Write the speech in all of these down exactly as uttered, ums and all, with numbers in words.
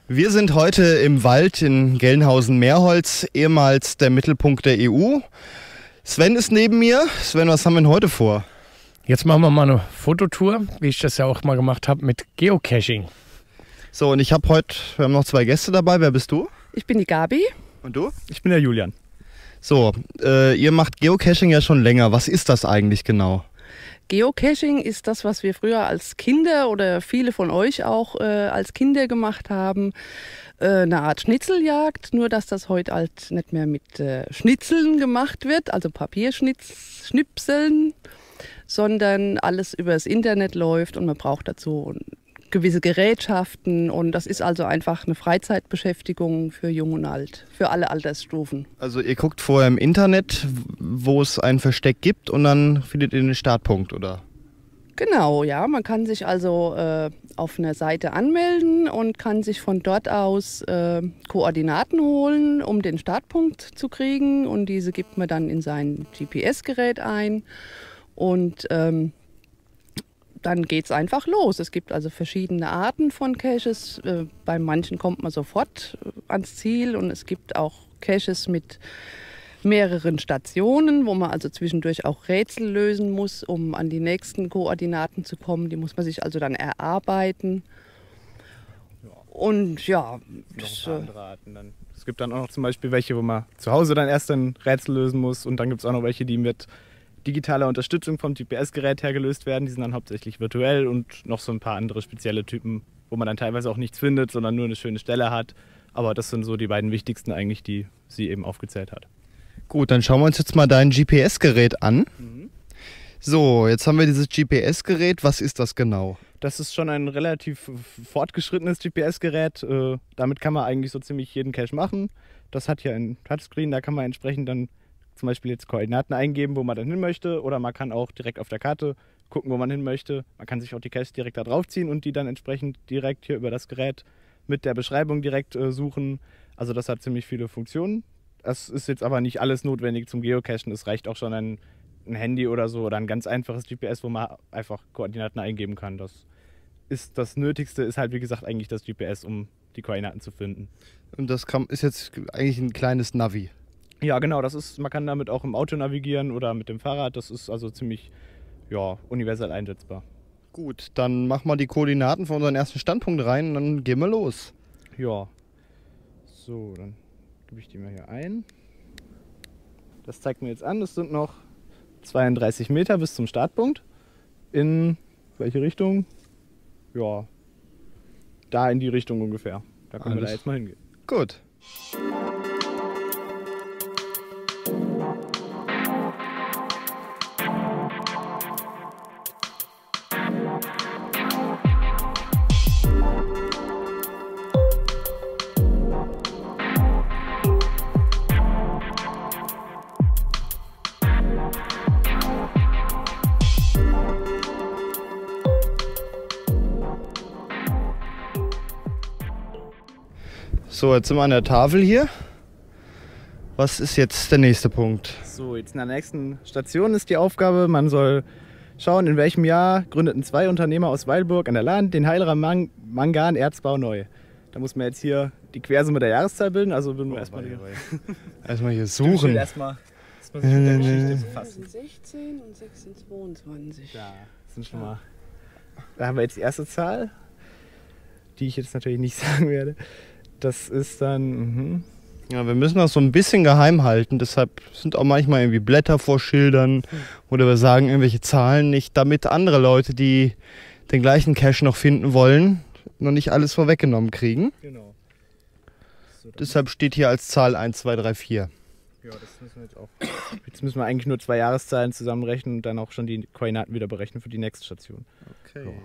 Wir sind heute im Wald in Gelnhausen-Meerholz, ehemals der Mittelpunkt der E U. Sven ist neben mir. Sven, was haben wir denn heute vor? Jetzt machen wir mal eine Fototour, wie ich das ja auch mal gemacht habe mit Geocaching. So, und ich habe heute, wir haben noch zwei Gäste dabei. Wer bist du? Ich bin die Gabi. Und du? Ich bin der Julian. So, äh, ihr macht Geocaching ja schon länger. Was ist das eigentlich genau? Geocaching ist das, was wir früher als Kinder oder viele von euch auch äh, als Kinder gemacht haben. Äh, eine Art Schnitzeljagd, nur dass das heute halt nicht mehr mit äh, Schnitzeln gemacht wird, also Papierschnipseln, sondern alles übers Internet läuft und man braucht dazu gewisse Gerätschaften und das ist also einfach eine Freizeitbeschäftigung für Jung und Alt, für alle Altersstufen. Also ihr guckt vorher im Internet, wo es ein Versteck gibt und dann findet ihr den Startpunkt, oder? Genau, ja, man kann sich also äh, auf einer Seite anmelden und kann sich von dort aus äh, Koordinaten holen, um den Startpunkt zu kriegen und diese gibt man dann in sein G P S-Gerät ein und ähm, dann geht es einfach los. Es gibt also verschiedene Arten von Caches. Bei manchen kommt man sofort ans Ziel und es gibt auch Caches mit mehreren Stationen, wo man also zwischendurch auch Rätsel lösen muss, um an die nächsten Koordinaten zu kommen. Die muss man sich also dann erarbeiten. Und ja, noch ein paar andere Arten dann. Es gibt dann auch noch zum Beispiel welche, wo man zu Hause dann erst ein Rätsel lösen muss und dann gibt es auch noch welche, die mit digitaler Unterstützung vom G P S-Gerät her gelöst werden. Die sind dann hauptsächlich virtuell und noch so ein paar andere spezielle Typen, wo man dann teilweise auch nichts findet, sondern nur eine schöne Stelle hat. Aber das sind so die beiden wichtigsten eigentlich, die sie eben aufgezählt hat. Gut, dann schauen wir uns jetzt mal dein G P S-Gerät an. Mhm. So, jetzt haben wir dieses G P S-Gerät. Was ist das genau? Das ist schon ein relativ fortgeschrittenes G P S-Gerät. Äh, damit kann man eigentlich so ziemlich jeden Cache machen. Das hat hier ein Touchscreen, da kann man entsprechend dann zum Beispiel jetzt Koordinaten eingeben, wo man dann hin möchte, oder man kann auch direkt auf der Karte gucken, wo man hin möchte. Man kann sich auch die Caches direkt da drauf ziehen und die dann entsprechend direkt hier über das Gerät mit der Beschreibung direkt äh, suchen. Also das hat ziemlich viele Funktionen. Das ist jetzt aber nicht alles notwendig zum Geocachen. Es reicht auch schon ein, ein Handy oder so oder ein ganz einfaches G P S, wo man einfach Koordinaten eingeben kann. Das ist das Nötigste, ist halt wie gesagt eigentlich das G P S, um die Koordinaten zu finden. Und das kann, ist jetzt eigentlich ein kleines Navi. Ja, genau, das ist, man kann damit auch im Auto navigieren oder mit dem Fahrrad. Das ist also ziemlich ja, universell einsetzbar. Gut, dann mach mal die Koordinaten von unserem ersten Standpunkt rein und dann gehen wir los. Ja. So, dann gebe ich die mal hier ein. Das zeigt mir jetzt an, das sind noch zweiunddreißig Meter bis zum Startpunkt. In welche Richtung? Ja, da in die Richtung ungefähr. Da können Alles. wir da jetzt mal hingehen. Gut. So, jetzt sind wir an der Tafel hier. Was ist jetzt der nächste Punkt? So, jetzt in der nächsten Station ist die Aufgabe, man soll schauen, in welchem Jahr gründeten zwei Unternehmer aus Weilburg an der Lahn den Heilerer Man Mangan-Erzbau neu. Da muss man jetzt hier die Quersumme der Jahreszahl bilden, also würden wir oh, erstmal hier, erstmal hier suchen. Erstmal sich mit der Geschichte befassen. sechzehn und sechzehn zweiundzwanzig. Ja, das sind schon mal. Da haben wir jetzt die erste Zahl, die ich jetzt natürlich nicht sagen werde. Das ist dann. Mhm. Ja, wir müssen das so ein bisschen geheim halten. Deshalb sind auch manchmal irgendwie Blätter vor Schildern oder wir sagen irgendwelche Zahlen nicht, damit andere Leute, die den gleichen Cache noch finden wollen, noch nicht alles vorweggenommen kriegen. Genau. So, deshalb steht hier als Zahl eins, zwei, drei, vier. Ja, das müssen wir jetzt auch. Jetzt müssen wir eigentlich nur zwei Jahreszahlen zusammenrechnen und dann auch schon die Koordinaten wieder berechnen für die nächste Station. Okay. So.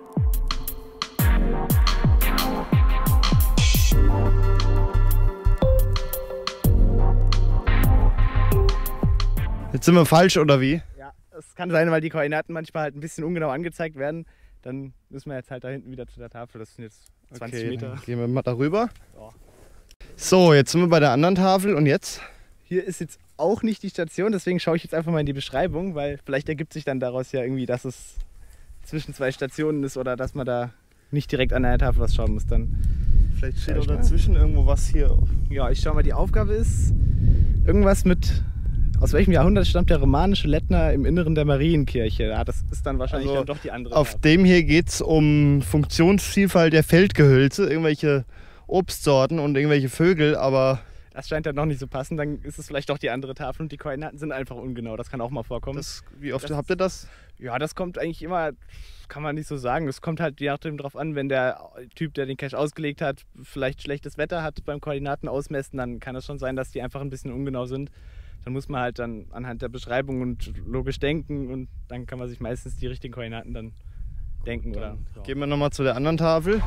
Jetzt sind wir falsch, oder wie? Ja, es kann sein, weil die Koordinaten manchmal halt ein bisschen ungenau angezeigt werden. Dann müssen wir jetzt halt da hinten wieder zu der Tafel. Das sind jetzt zwanzig okay, Meter. Gehen wir mal darüber. Ja. So, jetzt sind wir bei der anderen Tafel und jetzt? Hier ist jetzt auch nicht die Station, deswegen schaue ich jetzt einfach mal in die Beschreibung, weil vielleicht ergibt sich dann daraus ja irgendwie, dass es zwischen zwei Stationen ist oder dass man da nicht direkt an einer Tafel was schauen muss. Dann Vielleicht steht Schau auch ich mal. dazwischen irgendwo was hier. Ja, ich schau mal, die Aufgabe ist irgendwas mit, aus welchem Jahrhundert stammt der romanische Lettner im Inneren der Marienkirche? Ja, das ist dann wahrscheinlich Also dann doch die andere. Auf Tafel. dem hier geht es um Funktionsvielfalt der Feldgehölze, irgendwelche Obstsorten und irgendwelche Vögel, aber Das scheint dann noch nicht so passend, dann ist es vielleicht doch die andere Tafel und die Koordinaten sind einfach ungenau, das kann auch mal vorkommen. das, wie oft Das habt ihr das? Ja, das kommt eigentlich immer, kann man nicht so sagen. Es kommt halt je nachdem drauf an, wenn der Typ, der den Cache ausgelegt hat, vielleicht schlechtes Wetter hat beim Koordinaten ausmessen, dann kann es schon sein, dass die einfach ein bisschen ungenau sind. Dann muss man halt dann anhand der Beschreibung und logisch denken und dann kann man sich meistens die richtigen Koordinaten dann denken. Oder, ja. Gehen wir nochmal zu der anderen Tafel.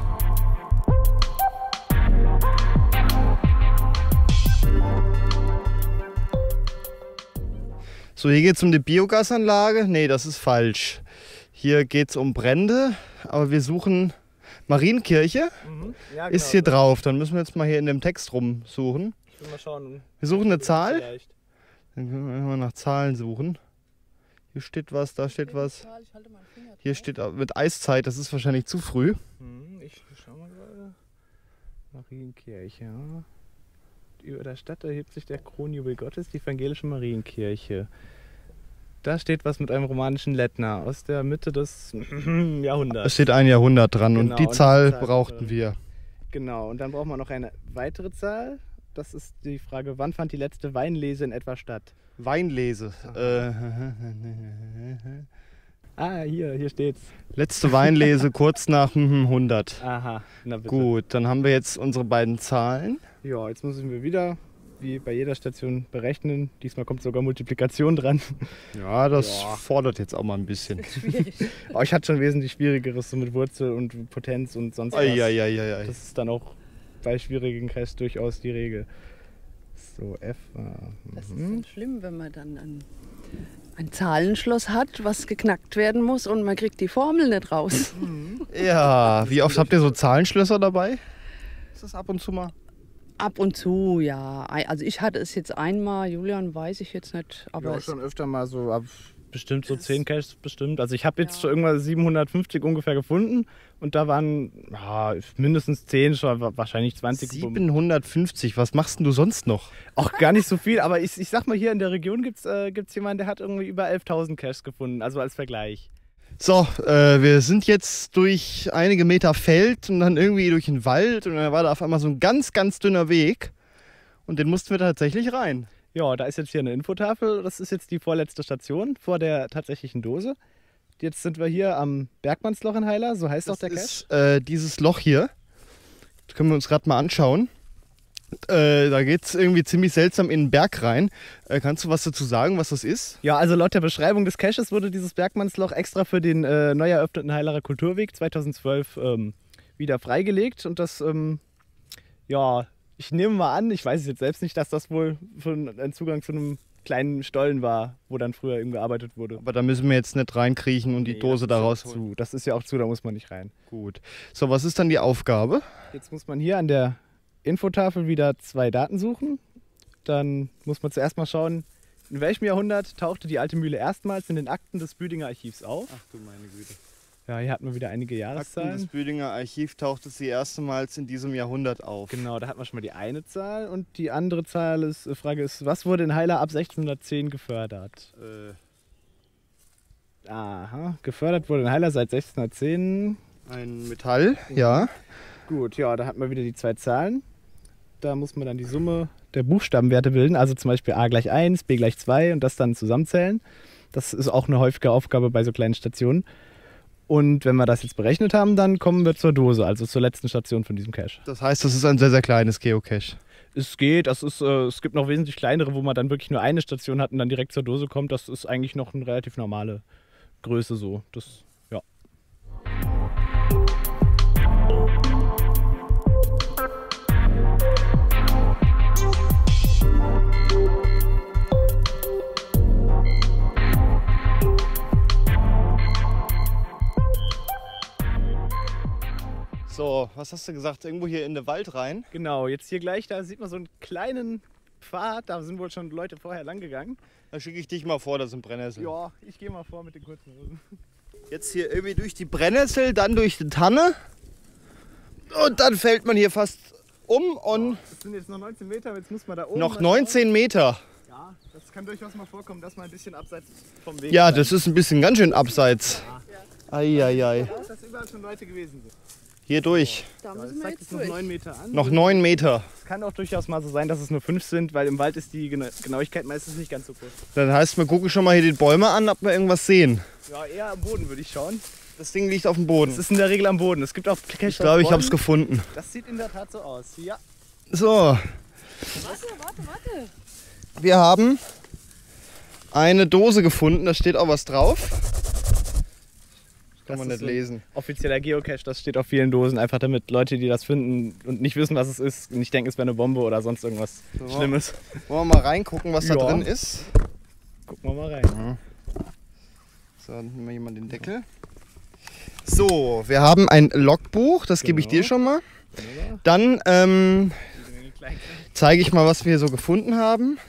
So, hier geht es um die Biogasanlage. Nee, das ist falsch. Hier geht es um Brände, aber wir suchen Marienkirche. Mhm. Ja, Ist hier drauf. Dann müssen wir jetzt mal hier in dem Text rumsuchen. Ich will mal schauen. Wir suchen eine Zahl. Vielleicht. Dann können wir mal nach Zahlen suchen. Hier steht was, da steht was. Hier steht auch mit Eiszeit, das ist wahrscheinlich zu früh. Hm, ich schau mal gerade. Marienkirche, ja. Über der Stadt erhebt sich der Kronjubel Gottes, die evangelische Marienkirche. Da steht was mit einem romanischen Lettner aus der Mitte des Da Jahrhunderts. steht ein Jahrhundert dran Genau, und die und diese Zahl Zahl brauchten bitte. wir. Genau, und dann brauchen wir noch eine weitere Zahl. Das ist die Frage, wann fand die letzte Weinlese in etwa statt? Weinlese. Äh, Ah, hier, hier steht's. letzte Weinlese kurz nach hundert. Aha, na bitte. Gut, dann haben wir jetzt unsere beiden Zahlen. Ja, jetzt müssen wir wieder, wie bei jeder Station, berechnen. Diesmal kommt sogar Multiplikation dran. Ja, das Ja. fordert jetzt auch mal ein bisschen. Schwierig. Oh, ich hatte schon wesentlich Schwierigeres, so mit Wurzel und Potenz und sonst was. Eieieiei. Das ist dann auch bei schwierigen Caches durchaus die Regel. So, F. Äh, Das ist mhm. dann schlimm, wenn man dann ein, ein Zahlenschloss hat, was geknackt werden muss und man kriegt die Formel nicht raus. Ja, wie oft habt ihr so Zahlenschlösser dabei? Ist das ab und zu mal? Ab und zu, ja. Ei- Also ich hatte es jetzt einmal, Julian weiß ich jetzt nicht, aber Ja, es, schon öfter mal so, ab bestimmt so zehn Caches bestimmt. Also ich habe jetzt Ja. schon irgendwann siebenhundertfünfzig ungefähr gefunden und da waren ja, mindestens zehn, schon wa- wahrscheinlich zwanzig. siebenhundertfünfzig, was machst denn du sonst noch? Auch gar nicht so viel, aber ich, ich sag mal, hier in der Region gibt es äh, gibt's jemanden, der hat irgendwie über elftausend Caches gefunden, also als Vergleich. So, äh, wir sind jetzt durch einige Meter Feld und dann irgendwie durch den Wald und dann war da auf einmal so ein ganz, ganz dünner Weg und den mussten wir tatsächlich rein. Ja, da ist jetzt hier eine Infotafel. Das ist jetzt die vorletzte Station vor der tatsächlichen Dose. Jetzt sind wir hier am Bergmannsloch in Heiler, so heißt auch der Cache. ist äh, dieses Loch hier. Das können wir uns gerade mal anschauen. Äh, da geht es irgendwie ziemlich seltsam in den Berg rein. Äh, kannst du was dazu sagen, was das ist? Ja, also laut der Beschreibung des Caches wurde dieses Bergmannsloch extra für den äh, neu eröffneten Heilerer Kulturweg zweitausendzwölf ähm, wieder freigelegt. Und das, ähm, ja, ich nehme mal an, ich weiß es jetzt selbst nicht, dass das wohl für ein Zugang zu einem kleinen Stollen war, wo dann früher eben gearbeitet wurde. Aber da müssen wir jetzt nicht reinkriechen und die Nee, Dose das da ist ja rausholen. zu. Das ist ja auch zu, da muss man nicht rein. Gut. So, was ist dann die Aufgabe? Jetzt muss man hier an der Infotafel wieder zwei Daten suchen. Dann muss man zuerst mal schauen, in welchem Jahrhundert tauchte die alte Mühle erstmals in den Akten des Büdinger Archivs auf. Ach du meine Güte. Ja, hier hatten wir wieder einige Akten des Jahreszahlen. Büdinger Archiv tauchte sie erstmals in diesem Jahrhundert auf. Genau, da hatten wir schon mal die eine Zahl und die andere Zahl ist, äh, Frage ist, was wurde in Heiler ab sechzehnhundertzehn gefördert? Äh, Aha, gefördert wurde in Heiler seit sechzehnhundertzehn. ein Metall, ja. Gut, ja, da hatten wir wieder die zwei Zahlen. Da muss man dann die Summe der Buchstabenwerte bilden, also zum Beispiel a gleich eins, b gleich zwei und das dann zusammenzählen. Das ist auch eine häufige Aufgabe bei so kleinen Stationen. Und wenn wir das jetzt berechnet haben, dann kommen wir zur Dose, also zur letzten Station von diesem Cache. Das heißt, das ist ein sehr, sehr kleines Geocache. Es geht, das ist, äh, es gibt noch wesentlich kleinere, wo man dann wirklich nur eine Station hat und dann direkt zur Dose kommt. Das ist eigentlich noch eine relativ normale Größe so. Das, ja. So, was hast du gesagt? Irgendwo hier in den Wald rein? Genau, jetzt hier gleich, da sieht man so einen kleinen Pfad, da sind wohl schon Leute vorher lang gegangen. Da schicke ich dich mal vor, das sind Brennnessel. Ja, ich gehe mal vor mit den kurzen Hosen. Jetzt hier irgendwie durch die Brennnessel, dann durch die Tanne. Und dann fällt man hier fast um und Das sind jetzt noch neunzehn Meter, jetzt muss man da oben. noch was neunzehn Meter. drauf- Ja, das kann durchaus mal vorkommen, dass man ein bisschen abseits vom Weg Ja, sein. das ist ein bisschen ganz schön abseits. Eieiei. Dass überall schon Leute gewesen sind. Hier durch. Da Ja, müssen das wir zeigt jetzt jetzt noch durch. neun Meter an. Noch neun Meter. Es kann auch durchaus mal so sein, dass es nur fünf sind, weil im Wald ist die Gena- Genauigkeit meistens nicht ganz so groß. Das heißt, wir gucken schon mal hier die Bäume an, ob wir irgendwas sehen. Ja, eher am Boden würde ich schauen. Das Ding liegt auf dem Boden. Es ist in der Regel am Boden. Es gibt auch Caches Ich glaube, ich auf habe es Bäumen. gefunden. Das sieht in der Tat so aus. Ja. So, Warte, warte, warte. wir haben eine Dose gefunden. Da steht auch was drauf. Kann Das man ist nicht so ein lesen. Offizieller Geocache, das steht auf vielen Dosen, einfach damit Leute, die das finden und nicht wissen, was es ist, nicht denken, es wäre eine Bombe oder sonst irgendwas So. Schlimmes. Wollen wir mal reingucken, was da Ja. drin ist? Gucken wir mal rein. So, dann nehmen wir hier mal den Deckel. So, wir haben ein Logbuch, das gebe ich Genau. dir schon mal. Dann ähm, zeige ich mal, was wir hier so gefunden haben.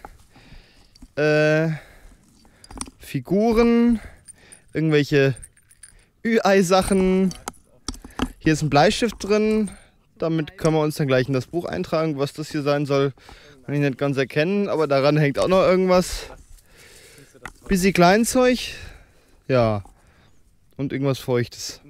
Äh, Figuren, irgendwelche Ü-Ei-Sachen. Hier ist ein Bleistift drin. Damit können wir uns dann gleich in das Buch eintragen. Was das hier sein soll, kann ich nicht ganz erkennen, aber daran hängt auch noch irgendwas. Bisschen Kleinzeug. Ja. Und irgendwas Feuchtes.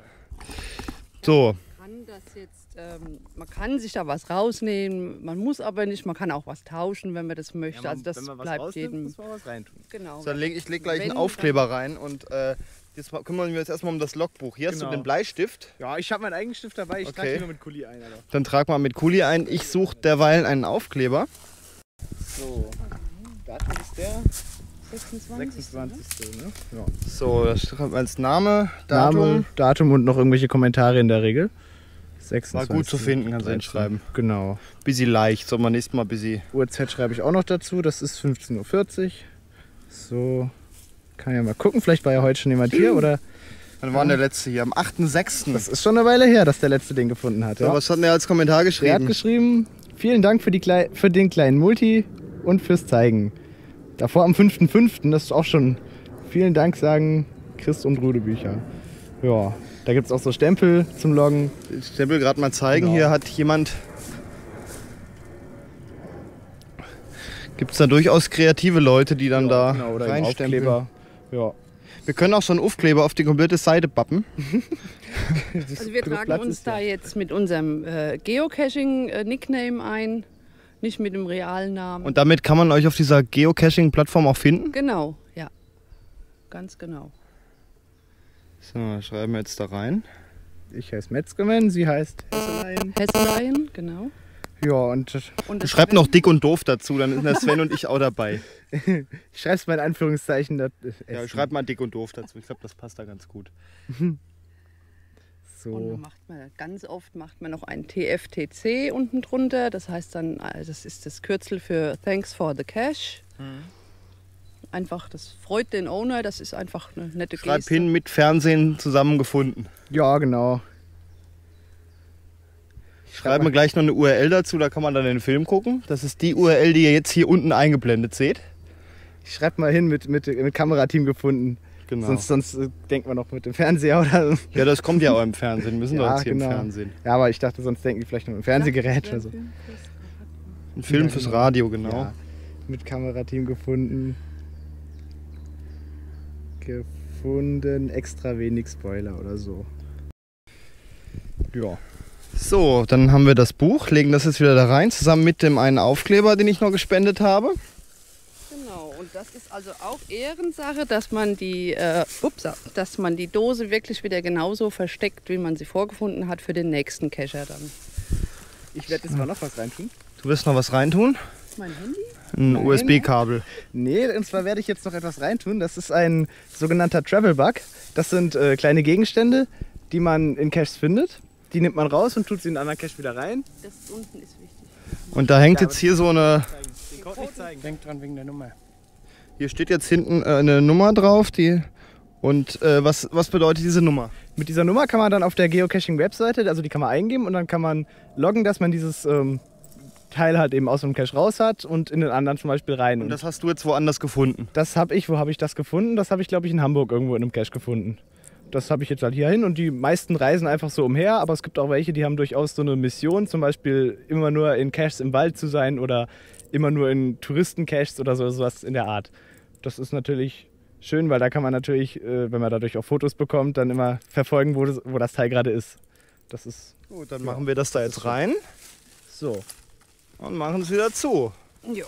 So. Kann das jetzt, ähm, man kann sich da was rausnehmen, man muss aber nicht, man kann auch was tauschen, wenn man das möchte. also das bleibt jedem. muss man was reintun. Genau. So, dann leg, ich lege gleich einen Wenn, Aufkleber rein und äh, jetzt mal- kümmern wir uns erstmal um das Logbuch. Hier hast Genau. du den Bleistift. Ja, ich habe meinen eigenen Stift dabei, ich Okay. trage ihn nur mit Kuli ein. Alter. Dann trag mal mit Kuli ein. Ich suche derweil einen Aufkleber. So, Datum ist der sechsundzwanzig. sechsundzwanzigste Ne? Ja. So, das schreibt man als Name, Datum. Name, Datum und noch irgendwelche Kommentare in der Regel. War sechsundzwanzig gut zu finden, kannst du hinschreiben. Genau. Bisschen leicht, soll man nächstes Mal bisschen. Uhrzeit schreibe ich auch noch dazu, das ist fünfzehn Uhr vierzig. So, kann ja mal gucken, vielleicht war ja heute schon jemand hier oder. Wann war denn der letzte hier? Am achten sechsten Das ist schon eine Weile her, dass der letzte den gefunden hat. So, Ja. was hat denn der als Kommentar Der hat geschrieben? geschrieben, vielen Dank für, die Klei für den kleinen Multi und fürs Zeigen. Davor am fünften fünften, das ist auch schon vielen Dank sagen Chris und Rudebücher. Ja, da gibt es auch so Stempel zum Loggen. Ich Stempel gerade mal zeigen. Genau. Hier hat jemand. Gibt es da durchaus kreative Leute, die dann da genau, oder im reinstempeln. Aufkleber. Ja. Wir können auch so einen Aufkleber auf die komplette Seite pappen. Also wir genug tragen Platz uns ist ja. da jetzt mit unserem äh, Geocaching-Nickname ein, nicht mit dem realen Namen. Und damit kann man euch auf dieser Geocaching-Plattform auch finden. genau, ja. Ganz genau. So, schreiben wir jetzt da rein. Ich heiße Metzgerman, sie heißt Hesselein. Hesselein, genau. Ja, und Und das Schreibt noch dick und doof dazu, dann sind der Sven und ich auch dabei. ich schreibe es mal in Anführungszeichen. Das, äh, Ja, Essen. schreibt mal dick und doof dazu. Ich glaube, das passt da ganz gut. Und So. dann macht man, ganz oft macht man noch ein T F T C unten drunter. Das heißt dann, äh, das ist das Kürzel für Thanks for the Cache. Einfach, das freut den Owner, das ist einfach eine nette Schreib Geste. hin, mit Fernsehen zusammengefunden. Ja, genau. Schreiben wir gleich noch eine U R L dazu, da kann man dann den Film gucken. Das ist die U R L, die ihr jetzt hier unten eingeblendet seht. Ich schreibe mal hin mit, mit, mit Kamerateam gefunden. Genau. Sonst, sonst äh, denkt man noch mit dem Fernseher oder so. Ja, das kommt ja auch im Fernsehen. Wir sind doch Ja, jetzt hier genau. im Fernsehen. Ja, aber ich dachte, sonst denken die vielleicht noch mit dem Fernsehgerät oder so. Ein Film Ja, fürs genau. Radio, genau. Ja, mit Kamerateam gefunden. Gefunden, extra wenig Spoiler oder so. Ja. So, dann haben wir das Buch, legen das jetzt wieder da rein, zusammen mit dem einen Aufkleber, den ich noch gespendet habe. Genau, und das ist also auch Ehrensache, dass man die, äh, upsa, dass man die Dose wirklich wieder genauso versteckt, wie man sie vorgefunden hat für den nächsten Cacher dann. Ich werde jetzt mal noch was reintun. Du wirst noch was reintun? Mein Handy? Ein Nein. U S B-Kabel. Nee, und zwar werde ich jetzt noch etwas reintun. Das ist ein sogenannter Travel Bug. Das sind äh, kleine Gegenstände, die man in Caches findet. Die nimmt man raus und tut sie in einen anderen Cache wieder rein. Das unten ist wichtig. Und da hängt jetzt hier so eine, Den Code nicht zeigen. Denk dran wegen der Nummer. hier steht jetzt hinten äh, eine Nummer drauf. Die, und äh, was, was bedeutet diese Nummer? Mit dieser Nummer kann man dann auf der Geocaching-Webseite, also die kann man eingeben und dann kann man loggen, dass man dieses ähm, Teil halt eben aus dem Cache raus hat und in den anderen zum Beispiel rein. Und das hast du jetzt woanders gefunden. Das habe ich, wo habe ich das gefunden? Das habe ich, glaube ich, in Hamburg irgendwo in einem Cache gefunden. das habe ich jetzt halt hier hin und die meisten reisen einfach so umher, aber es gibt auch welche, die haben durchaus so eine Mission, zum Beispiel immer nur in Caches im Wald zu sein oder immer nur in Touristencaches oder so, sowas in der Art. Das ist natürlich schön, weil da kann man natürlich, äh, wenn man dadurch auch Fotos bekommt, dann immer verfolgen, wo das, wo das Teil gerade ist. Das ist Gut, dann machen wir das da jetzt rein so. und machen es wieder zu. Jo.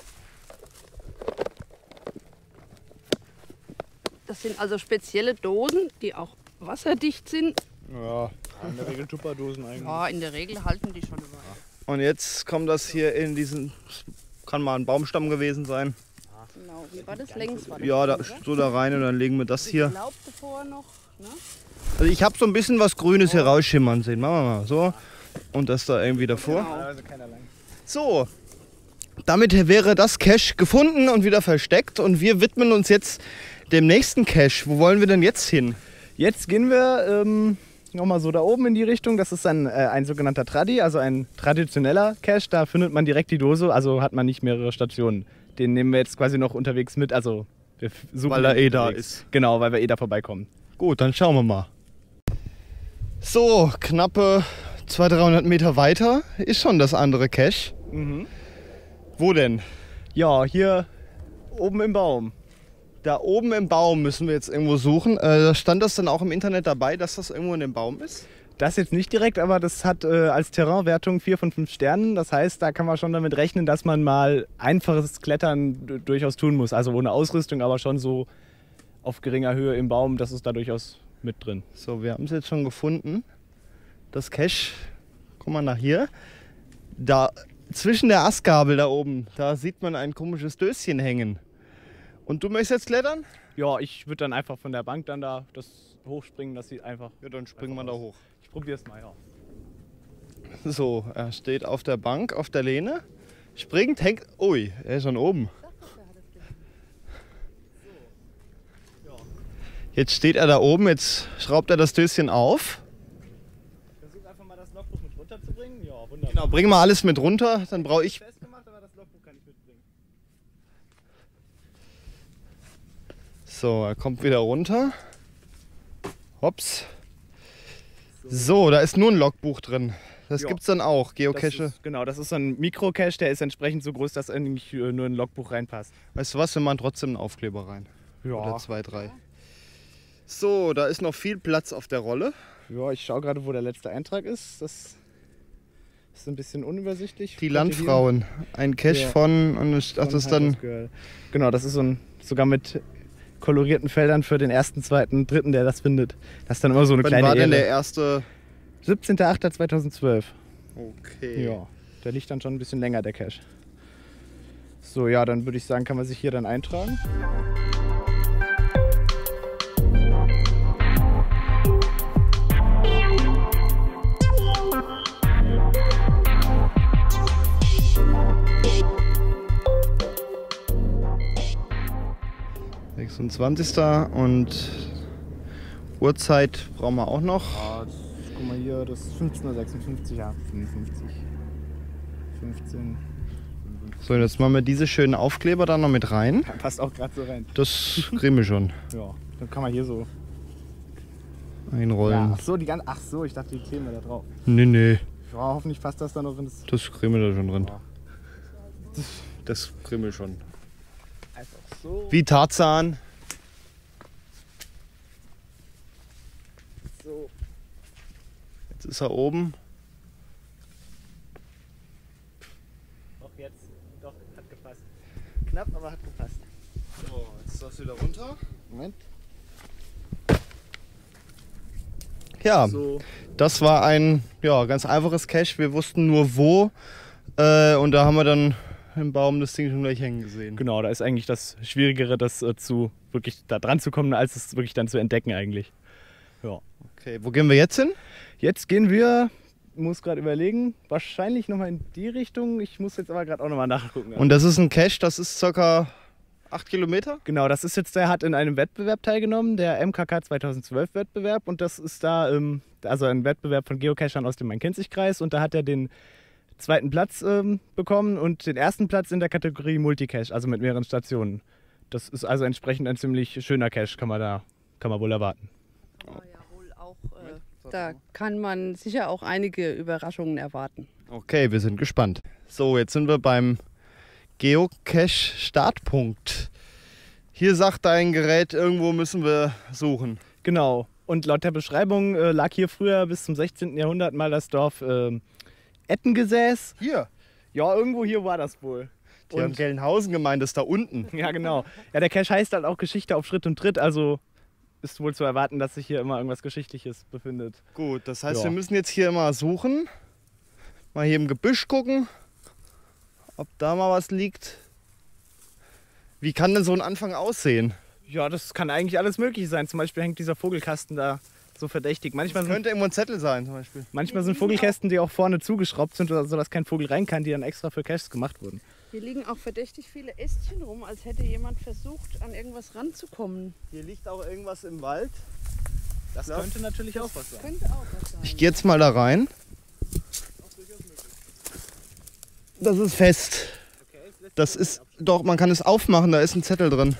Das sind also spezielle Dosen, die auch wasserdicht sind. Ja. In der Regel Tupperdosen eigentlich. Ja, in der Regel halten die schon über. Und jetzt kommt das hier in diesen, kann mal ein Baumstamm gewesen sein. Genau, wie war das? Längs war das, Ja, da, oder? so da rein und dann legen wir das hier. Laub davor noch, ne? Also ich habe so ein bisschen was Grünes hier rausschimmern sehen. Machen wir mal so. Und das da irgendwie davor. Also keiner lang. So, damit wäre das Cache gefunden und wieder versteckt. Und wir widmen uns jetzt dem nächsten Cache. Wo wollen wir denn jetzt hin? Jetzt gehen wir ähm, nochmal so da oben in die Richtung. Das ist ein, äh, ein sogenannter Tradi, also ein traditioneller Cache. Da findet man direkt die Dose, also hat man nicht mehrere Stationen. Den nehmen wir jetzt quasi noch unterwegs mit. Also wir suchen Weil er den eh da unterwegs. ist. Genau, weil wir eh da vorbeikommen. Gut, dann schauen wir mal. So, knappe zweihundert, dreihundert Meter weiter ist schon das andere Cache. Mhm. Wo denn? Ja, hier oben im Baum. Da oben im Baum müssen wir jetzt irgendwo suchen. Äh, stand das dann auch im Internet dabei, dass das irgendwo in dem Baum ist? Das jetzt nicht direkt, aber das hat äh, als Terrainwertung vier von fünf Sternen. Das heißt, da kann man schon damit rechnen, dass man mal einfaches Klettern d- durchaus tun muss. Also ohne Ausrüstung, aber schon so auf geringer Höhe im Baum. Das ist da durchaus mit drin. So, wir haben es jetzt schon gefunden. Das Cache, guck mal nach hier. Da zwischen der Astgabel da oben, da sieht man ein komisches Döschen hängen. Und du möchtest jetzt klettern? Ja, ich würde dann einfach von der Bank dann da das hochspringen. Das sieht einfach. Ja, dann springen wir da hoch. Ich probiere es mal, ja. So, er steht auf der Bank, auf der Lehne, springt, hängt. Ui, er ist schon oben. Jetzt steht er da oben, jetzt schraubt er das Döschen auf. Versuch einfach mal das Logbuch mit runterzubringen. Ja, wunderbar. Genau, bring mal alles mit runter, dann brauche ich. Festgemacht, aber das Logbuch kann ich mitbringen. So, er kommt wieder runter. Hops. So, da ist nur ein Logbuch drin. Das Ja. gibt's dann auch, Das Geocache. ist, genau, das ist so ein Mikrocache, der ist entsprechend so groß, dass eigentlich äh, nur ein Logbuch reinpasst. Weißt du was, wir machen trotzdem einen Aufkleber rein. Oder zwei, drei. So, da ist noch viel Platz auf der Rolle. Ja, ich schaue gerade, wo der letzte Eintrag ist. Das ist ein bisschen unübersichtlich. Die Könnt ihr Landfrauen. Ein Cache Ja. von, und es- hier- ach, das ist dann. Girl. Genau, das ist so ein, sogar mit kolorierten Feldern für den ersten, zweiten, dritten, der das findet. Das ist dann immer so eine Wann kleine war denn der Ehre. erste? siebzehnter achter zweitausendzwölf. Okay. Ja, der liegt dann schon ein bisschen länger, der Cache. So, ja, dann würde ich sagen, kann man sich hier dann eintragen. sechsundzwanzigster und Uhrzeit brauchen wir auch noch. Ah, das, guck mal hier, das ist fünfzehn Uhr sechsundfünfzig, ja, fünfundfünfzig. fünfzehn. So, jetzt machen wir diese schönen Aufkleber da noch mit rein. Passt auch gerade so rein. Das kriegen wir schon Ja, dann kann man hier so. Ja, einrollen. ach so, die ganze. Ach so, ich dachte, die kleben wir da drauf. Nee, nee, Ja, hoffentlich passt das dann noch ins. das kriegen wir da schon drin. Ja. Das kriegen wir schon. Einfach so. Wie Tarzan. So. Jetzt ist er oben. Doch jetzt. Doch, hat gepasst. Knapp, aber hat gepasst. So, jetzt ist das wieder runter. Moment. Ja, So. das war ein ja, ganz einfaches Cache. Wir wussten nur wo. Äh, und da haben wir dann im Baum das Ding schon gleich hängen gesehen. Genau, da ist eigentlich das Schwierigere, das äh, zu wirklich da dran zu kommen, als es wirklich dann zu entdecken eigentlich. Ja. Okay, wo gehen wir jetzt hin? Jetzt gehen wir, muss gerade überlegen, wahrscheinlich nochmal in die Richtung. Ich muss jetzt aber gerade auch nochmal nachgucken. Und das ist ein Cache, das ist circa acht Kilometer. Genau, das ist jetzt, der hat in einem Wettbewerb teilgenommen, der M K K zweitausendzwölf Wettbewerb. Und das ist da, ähm, also ein Wettbewerb von Geocachern aus dem Main-Kinzig-Kreis. Und da hat er den zweiten Platz ähm, bekommen und den ersten Platz in der Kategorie Multicache, also mit mehreren Stationen. Das ist also entsprechend ein ziemlich schöner Cache, kann man da, kann man wohl erwarten. Oh ja, wo Da kann man sicher auch einige Überraschungen erwarten. Okay, wir sind gespannt. So, jetzt sind wir beim Geocache-Startpunkt. Hier sagt dein Gerät, irgendwo müssen wir suchen. Genau. Und laut der Beschreibung äh, lag hier früher bis zum sechzehnten Jahrhundert mal das Dorf äh, Ettengesäß. Hier. Ja, irgendwo hier war das wohl. Die haben Gelnhausen gemeint, das ist da unten. Ja, genau. Ja, der Cache heißt halt auch Geschichte auf Schritt und Tritt, also ist wohl zu erwarten, dass sich hier immer irgendwas Geschichtliches befindet. Gut, das heißt, Ja. wir müssen jetzt hier immer suchen. Mal hier im Gebüsch gucken, ob da mal was liegt. Wie kann denn so ein Anfang aussehen? Ja, das kann eigentlich alles möglich sein. Zum Beispiel hängt dieser Vogelkasten da so verdächtig. Manchmal Das sind, könnte irgendwo ein Zettel sein zum Beispiel. manchmal sind Vogelkästen, die auch vorne zugeschraubt sind, sodass kein Vogel rein kann, die dann extra für Caches gemacht wurden. Hier liegen auch verdächtig viele Ästchen rum, als hätte jemand versucht, an irgendwas ranzukommen. Hier liegt auch irgendwas im Wald. Das Ja. könnte natürlich auch was sein. Könnte auch was sein. Ich gehe jetzt mal da rein. Das ist fest. Das ist doch, man kann es aufmachen, da ist ein Zettel drin.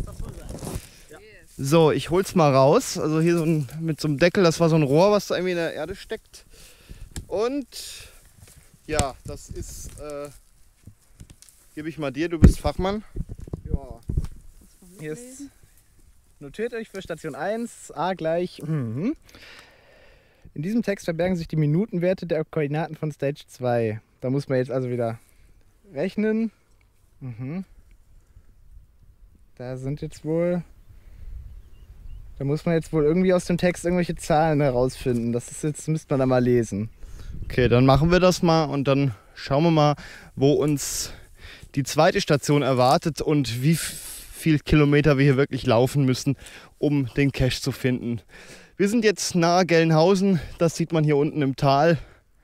So, ich hol's mal raus. Also hier so ein, mit so einem Deckel, das war so ein Rohr, was da irgendwie in der Erde steckt. Und ja, das ist, äh, gebe ich mal dir, du bist Fachmann. Ja. Hier ist, notiert euch für Station eins, A gleich. Mhm. In diesem Text verbergen sich die Minutenwerte der Koordinaten von Stage zwei. Da muss man jetzt also wieder rechnen. Mhm. Da sind jetzt wohl... Da muss man jetzt wohl irgendwie aus dem Text irgendwelche Zahlen herausfinden. Das ist jetzt, müsste man da mal lesen. Okay, dann machen wir das mal und dann schauen wir mal, wo uns die zweite Station erwartet und wie viel Kilometer wir hier wirklich laufen müssen, um den Cache zu finden. Wir sind jetzt nahe Gelnhausen, das sieht man hier unten im Tal.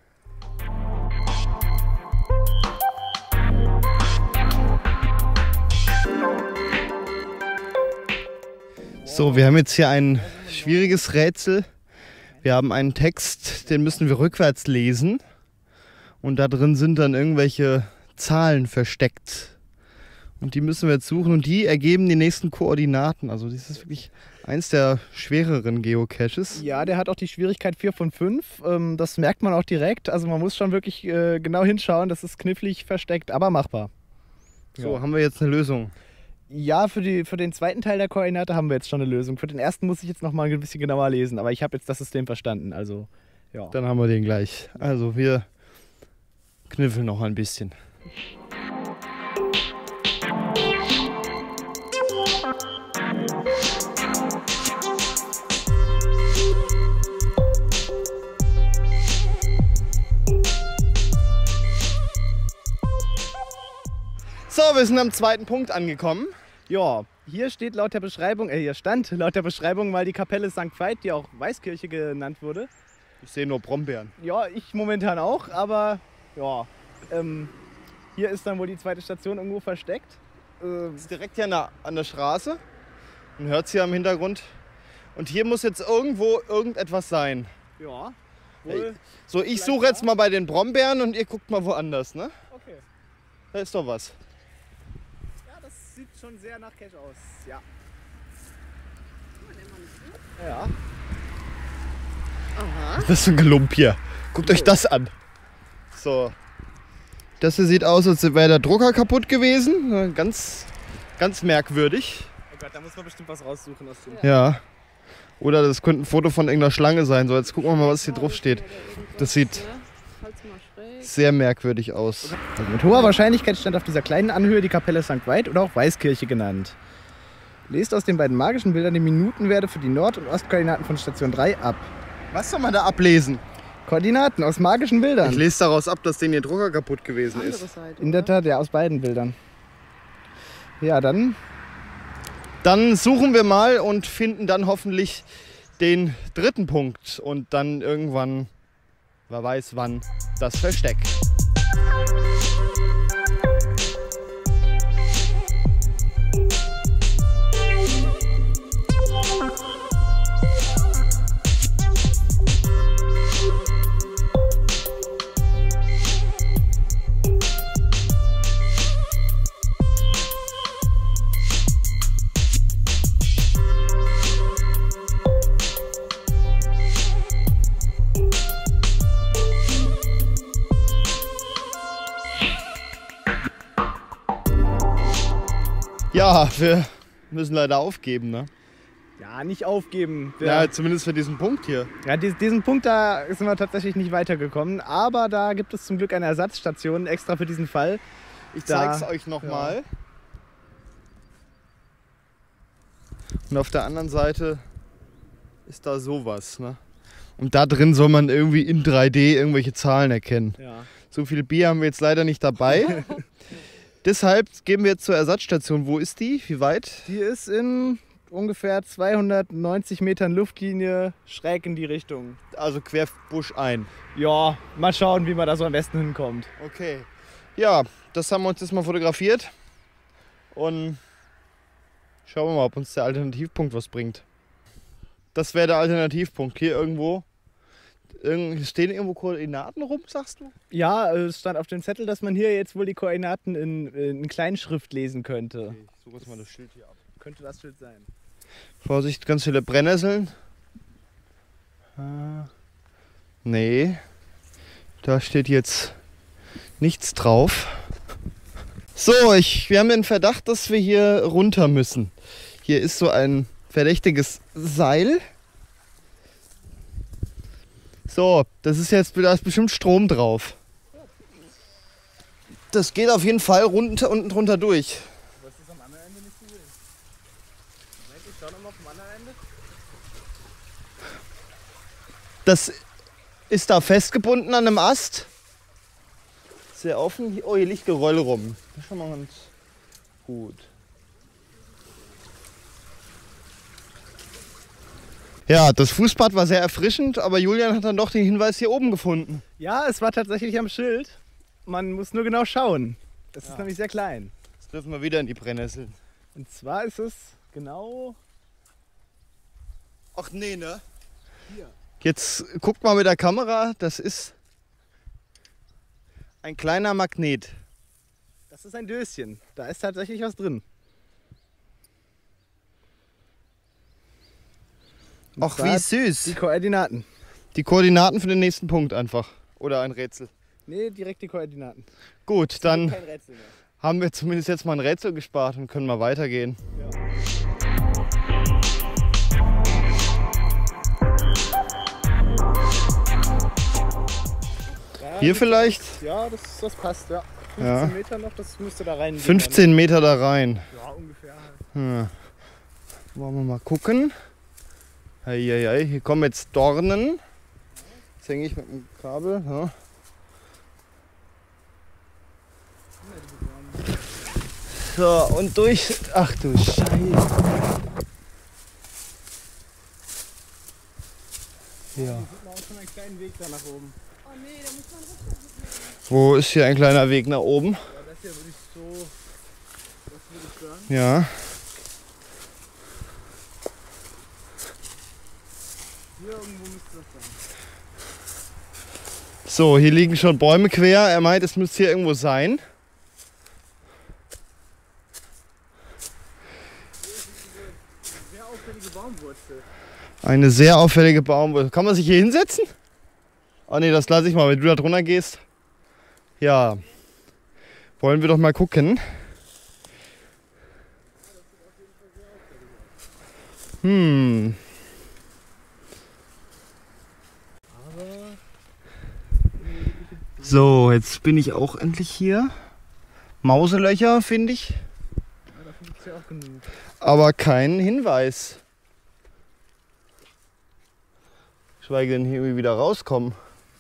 So, wir haben jetzt hier ein schwieriges Rätsel. Wir haben einen Text, den müssen wir rückwärts lesen. Und da drin sind dann irgendwelche Zahlen versteckt. Und die müssen wir jetzt suchen und die ergeben die nächsten Koordinaten. Also das ist wirklich eins der schwereren Geocaches. Ja, der hat auch die Schwierigkeit vier von fünf. Ähm, das merkt man auch direkt. Also man muss schon wirklich äh, genau hinschauen. Das ist knifflig versteckt, aber machbar. So, Ja. haben wir jetzt eine Lösung. Ja, für, die, für den zweiten Teil der Koordinate haben wir jetzt schon eine Lösung. Für den ersten muss ich jetzt noch mal ein bisschen genauer lesen, aber ich habe jetzt das System verstanden. Also, ja. Dann haben wir den gleich. Also wir kniffeln noch ein bisschen. So, wir sind am zweiten Punkt angekommen. Ja, hier steht laut der Beschreibung, äh, hier stand laut der Beschreibung mal die Kapelle Sankt Veit, die auch Weißkirche genannt wurde. Ich sehe nur Brombeeren. Ja, ich momentan auch, aber ja, ähm, hier ist dann wohl die zweite Station irgendwo versteckt. Äh, ist direkt hier an der, an der Straße. Man hört es hier im Hintergrund. Und hier muss jetzt irgendwo irgendetwas sein. Ja, Hey. So, ich suche jetzt mal bei den Brombeeren und ihr guckt mal woanders, ne? Okay. Da ist doch was. Ja, das sieht schon sehr nach Cache aus, ja. Ja. Aha. Das ist ein Gelump hier. Guckt euch das an. So. Das hier sieht aus, als wäre der Drucker kaputt gewesen. Ganz, ganz merkwürdig. Oh Gott, da muss man bestimmt was raussuchen aus dem. Ja. Oder das könnte ein Foto von irgendeiner Schlange sein. So, jetzt gucken wir mal, was hier drauf steht. Das sieht Halt's mal schräg. sehr merkwürdig aus. Also mit hoher Wahrscheinlichkeit stand auf dieser kleinen Anhöhe die Kapelle Sankt Veit oder auch Weißkirche genannt. Lest aus den beiden magischen Bildern die Minutenwerte für die Nord- und Ostkoordinaten von Station drei ab. Was soll man da ablesen? Koordinaten aus magischen Bildern. Ich lese daraus ab, dass den hier Drucker kaputt gewesen Andere ist. Seite. In der oder? Tat, ja, aus beiden Bildern. Ja, dann Dann suchen wir mal und finden dann hoffentlich den dritten Punkt. Und dann irgendwann, wer weiß wann, das Versteck. Ja, wir müssen leider aufgeben, ne? Ja, nicht aufgeben. Wir, Ja, zumindest für diesen Punkt hier. ja, dies- diesen Punkt, da sind wir tatsächlich nicht weitergekommen. Aber da gibt es zum Glück eine Ersatzstation extra für diesen Fall. Ich Da- zeig's euch nochmal. Und auf der anderen Seite ist da sowas, ne? Und da drin soll man irgendwie in drei D irgendwelche Zahlen erkennen. Ja. So viel Bier haben wir jetzt leider nicht dabei. Deshalb gehen wir jetzt zur Ersatzstation. Wo ist die? Wie weit? Die ist in ungefähr zweihundertneunzig Metern Luftlinie schräg in die Richtung. Also querbusch ein. Ja, mal schauen, wie man da so am besten hinkommt. Okay. Ja, das haben wir uns jetzt mal fotografiert. Und schauen wir mal, ob uns der Alternativpunkt was bringt. Das wäre der Alternativpunkt. Hier irgendwo. Irgend, stehen irgendwo Koordinaten rum, sagst du? Ja, es stand auf dem Zettel, dass man hier jetzt wohl die Koordinaten in, in Kleinschrift lesen könnte. Ich suche jetzt mal das Schild hier ab. Könnte das Schild sein. Vorsicht, ganz viele Brennnesseln. Ah, nee, da steht jetzt nichts drauf. So, ich, wir haben den Verdacht, dass wir hier runter müssen. Hier ist so ein verdächtiges Seil. So, das ist jetzt, da ist bestimmt Strom drauf. Das geht auf jeden Fall runter, unten drunter durch. Was ist am anderen Ende nicht zu sehen? Moment, ich schau nochmal vom anderen Ende. Das ist da festgebunden an einem Ast. Sehr offen. Oh, hier liegt Geröll rum. Das ist schon mal ganz gut. Ja, das Fußbad war sehr erfrischend, aber Julian hat dann doch den Hinweis hier oben gefunden. Ja, es war tatsächlich am Schild. Man muss nur genau schauen. Das ist nämlich sehr klein. Jetzt dürfen wir wieder in die Brennnesseln. Und zwar ist es genau... Ach nee, ne? Hier. Jetzt guckt mal mit der Kamera, das ist ein kleiner Magnet. Das ist ein Döschen. Da ist tatsächlich was drin. Und Ach, zwar wie Die süß. Koordinaten. Die Koordinaten für den nächsten Punkt einfach. Oder ein Rätsel. Nee, direkt die Koordinaten. Gut, dann Kein Rätsel mehr. haben wir zumindest jetzt mal ein Rätsel gespart und können mal weitergehen. Ja, Hier vielleicht Ja, das, das passt, ja. fünfzehn Ja. Meter noch, das müsste da rein. fünfzehn Meter da rein. Ja, ungefähr. Halt. Hm. Wollen wir mal gucken. Eieiei, hier kommen jetzt Dornen. Jetzt hänge ich mit dem Kabel. Ja. So, und durch. Ach du Scheiße. Ja. Sieht man auch schon einen kleinen Weg da nach oben. Oh nee, da muss man Rucksack mitnehmen. Wo ist hier ein kleiner Weg nach oben? Ja, das hier würde ich so. Das würde ich sagen. Ja. Hier irgendwo müsste das sein. So, hier liegen schon Bäume quer. Er meint, es müsste hier irgendwo sein. Sehr auffällige Baumwurzel. Eine sehr auffällige Baumwurzel. Kann man sich hier hinsetzen? Oh ne, das lasse ich mal, wenn du da drunter gehst. Ja. Wollen wir doch mal gucken. Hm. So, jetzt bin ich auch endlich hier. Mauselöcher, finde ich. Ja, davon gibt es ja auch genug. Aber kein Hinweis. Schweige denn hier irgendwie wieder rauskommen.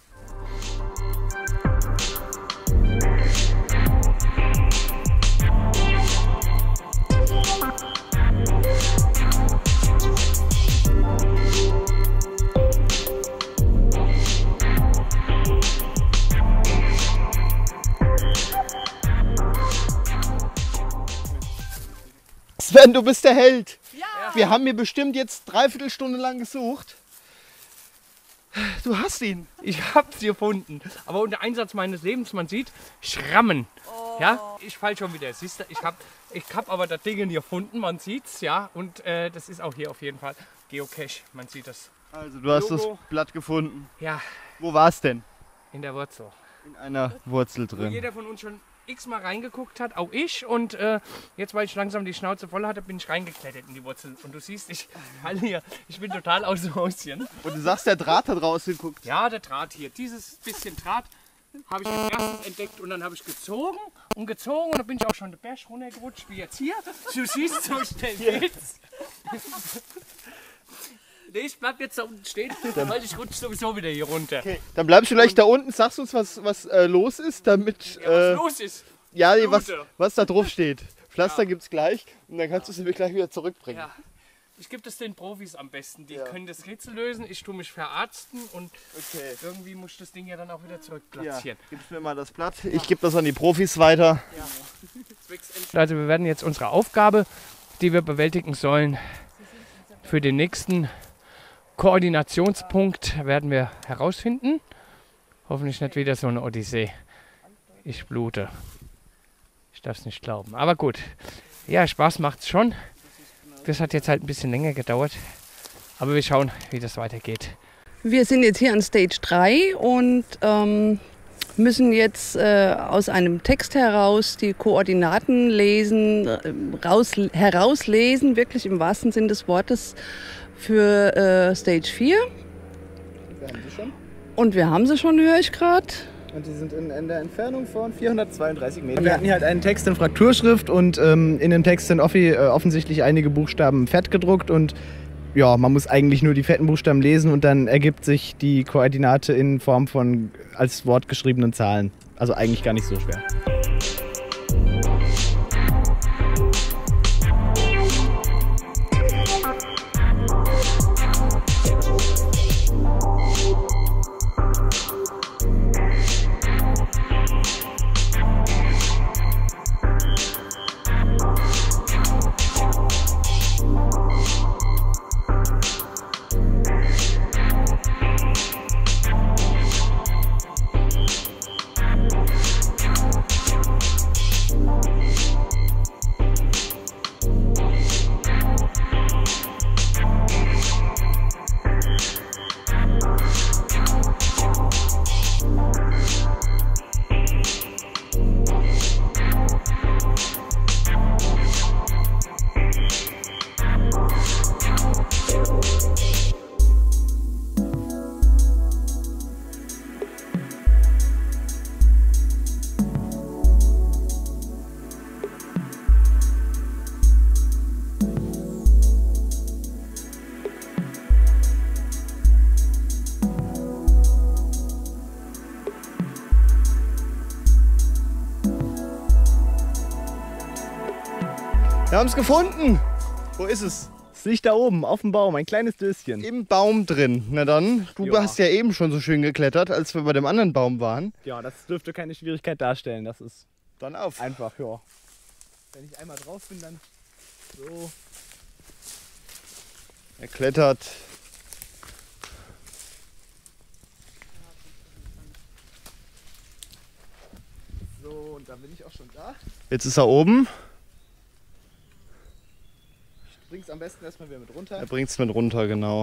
Sven, du bist der Held. Ja! Wir haben hier bestimmt jetzt dreiviertel Stunde lang gesucht. Du hast ihn. Ich habe sie gefunden. Aber unter Einsatz meines Lebens, man sieht, Schrammen. Ja, ich fall schon wieder. Siehst du, ich habe ich hab aber das Ding hier gefunden, man sieht's, ja. Und äh, das ist auch hier auf jeden Fall Geocache, man sieht das. Also du hast Logo. das Blatt gefunden. Ja, Wo war es denn? in der Wurzel. In einer Wurzel Wo drin. jeder von uns schon x-mal reingeguckt hat, auch ich. Und äh, jetzt, weil ich langsam die Schnauze voll hatte, bin ich reingeklettert in die Wurzel. Und du siehst, ich, hier, ich bin total aus dem Häuschen. Und du sagst, der Draht hat rausgeguckt. Ja, der Draht hier. Dieses bisschen Draht habe ich als erstes entdeckt und dann habe ich gezogen und gezogen und dann bin ich auch schon den Berg runtergerutscht, wie jetzt hier. Du siehst, so schnell geht's. Nee, ich bleib jetzt da unten stehen, weil ich rutsche sowieso wieder hier runter. Okay. Dann bleibst du gleich da unten, sagst uns, was, was äh, los ist, damit... Ja, was äh, los ist. Ja, nee, was, Blute. was da drauf steht. Pflaster Ja. gibt's gleich und dann kannst du es gleich wieder zurückbringen. Ja. Ich gebe das den Profis am besten. Die Ja. können das Rätsel lösen, ich tue mich verarzten und Okay. irgendwie muss ich das Ding ja dann auch wieder Ja, zurückplatzieren. gibst mir mal das Blatt. Ich gebe das an die Profis weiter. Also wir werden jetzt unsere Aufgabe, die wir bewältigen sollen, für den nächsten Koordinationspunkt werden wir herausfinden. Hoffentlich nicht wieder so eine Odyssee. Ich blute. Ich darf es nicht glauben. Aber gut. Ja, Spaß macht's schon. Das hat jetzt halt ein bisschen länger gedauert. Aber wir schauen, wie das weitergeht. Wir sind jetzt hier an Stage drei und ähm, müssen jetzt äh, aus einem Text heraus die Koordinaten lesen, äh, raus, herauslesen, wirklich im wahrsten Sinn des Wortes, für äh, Stage vier. Wir haben sie schon. Und wir haben sie schon, höre ich gerade. Und die sind in, in der Entfernung von vierhundertzweiunddreißig Metern. Wir hatten hier halt einen Text in Frakturschrift und ähm, in dem Text sind offi äh, offensichtlich einige Buchstaben fett gedruckt und ja, man muss eigentlich nur die fetten Buchstaben lesen und dann ergibt sich die Koordinate in Form von als Wort geschriebenen Zahlen. Also eigentlich gar nicht so schwer. Wir haben es gefunden. Wo ist es? Es liegt da oben auf dem Baum, ein kleines Döschen. Im Baum drin. Na dann, du Ja. hast ja eben schon so schön geklettert, als wir bei dem anderen Baum waren. Ja, das dürfte keine Schwierigkeit darstellen. Das ist Dann auf. einfach, ja. Wenn ich einmal drauf bin, dann so. Er klettert. So, und dann bin ich auch schon da. Jetzt ist er oben. Bring's am besten erstmal wieder mit runter. Er bringt es mit runter, genau.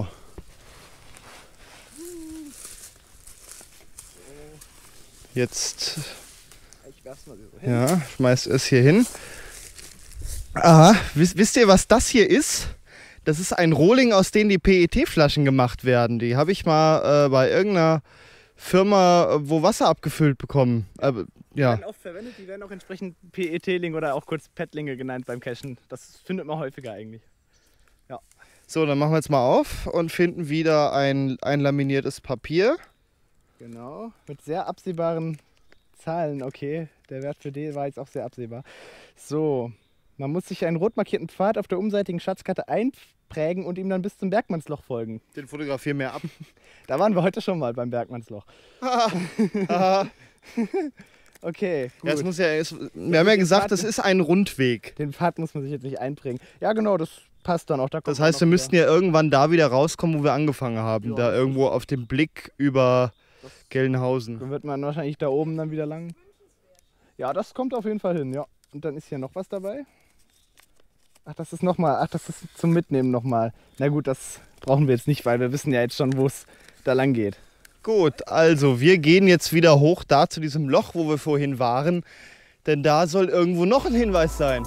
Jetzt, Ich werf's mal so hin. ja, schmeißt es hier hin. Aha, wisst, wisst ihr, was das hier ist? Das ist ein Rohling, aus dem die P E T-Flaschen gemacht werden. Die habe ich mal äh, bei irgendeiner Firma, äh, wo Wasser abgefüllt bekommen. Äh, Die ja. werden oft verwendet, die werden auch entsprechend P E T-Ling oder auch kurz P E T-Linge genannt beim Cashen. Das findet man häufiger eigentlich. So, dann machen wir jetzt mal auf und finden wieder ein einlaminiertes Papier. Genau, mit sehr absehbaren Zahlen, okay. Der Wert für D war jetzt auch sehr absehbar. So, man muss sich einen rot markierten Pfad auf der umseitigen Schatzkarte einprägen und ihm dann bis zum Bergmannsloch folgen. Den fotografieren wir ab. Da waren wir heute schon mal beim Bergmannsloch. Aha. Okay, gut. Ja, es muss ja, es, wir haben ja gesagt, das ist ein Rundweg. Den Pfad muss man sich jetzt nicht einprägen. Ja, genau, das passt dann auch. Da kommt Das man heißt, noch wir müssten wieder. ja irgendwann da wieder rauskommen, wo wir angefangen haben. Ja, da das irgendwo auf dem Blick über Gelnhausen. Dann wird man wahrscheinlich da oben dann wieder lang. Ja, das kommt auf jeden Fall hin, ja. Und dann ist hier noch was dabei. Ach, das ist nochmal, ach, das ist zum Mitnehmen nochmal. Na gut, das brauchen wir jetzt nicht, weil wir wissen ja jetzt schon, wo es da lang geht. Gut, also wir gehen jetzt wieder hoch da zu diesem Loch, wo wir vorhin waren. Denn da soll irgendwo noch ein Hinweis sein.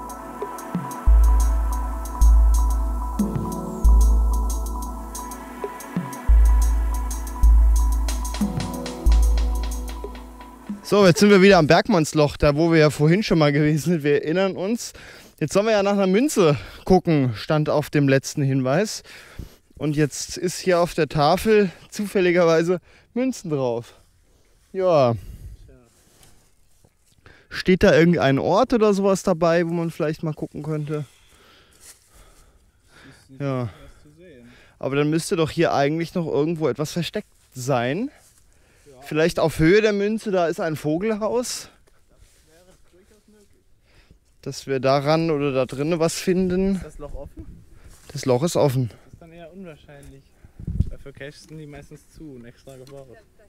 So, jetzt sind wir wieder am Bergmannsloch, da wo wir ja vorhin schon mal gewesen sind. Wir erinnern uns. Jetzt sollen wir ja nach einer Münze gucken, stand auf dem letzten Hinweis. Und jetzt ist hier auf der Tafel zufälligerweise Münzen drauf. Ja. Steht da irgendein Ort oder sowas dabei, wo man vielleicht mal gucken könnte? Ja. Aber dann müsste doch hier eigentlich noch irgendwo etwas versteckt sein. Vielleicht auf Höhe der Münze, da ist ein Vogelhaus. Dass wir daran oder da drinnen was finden. Ist das Loch offen? Das Loch ist offen. Das ist dann eher unwahrscheinlich. Weil für Caches sind die meistens zu und extra gebaut.